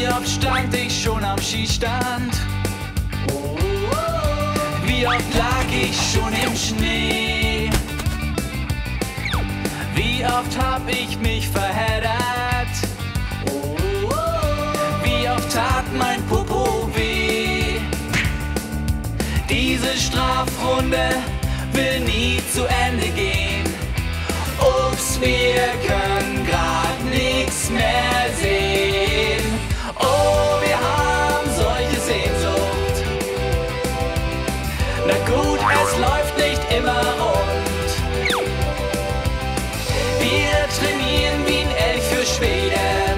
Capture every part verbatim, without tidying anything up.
Wie oft stand ich schon am Schießstand? Wie oft lag ich schon im Schnee? Wie oft hab ich mich verheddert? Wie oft tat mein Popo weh? Diese Strafrunde will nie zu Ende gehen. Ups, wir können grad nichts mehr sehen. Oh, wir haben solche Sehnsucht. Na gut, es läuft nicht immer rund. Wir trainieren wie ein Elch für Schweden.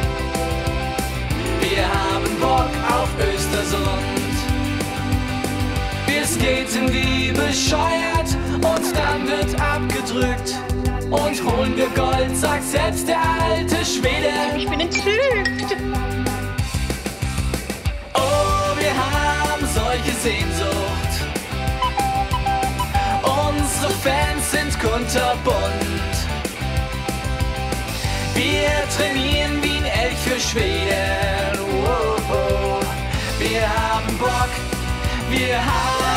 Wir haben Bock auf Östersund. Wir skaten wie bescheuert und dann wird abgedrückt. Und holen wir Gold, sagt selbst der alte Schwede. Ich bin entzückt. Oh, wir haben solche Sehnsucht. Unsere Fans sind kunterbunt. Wir trainieren wie ein Elch für Schweden. Oh, oh. Wir haben Bock, wir haben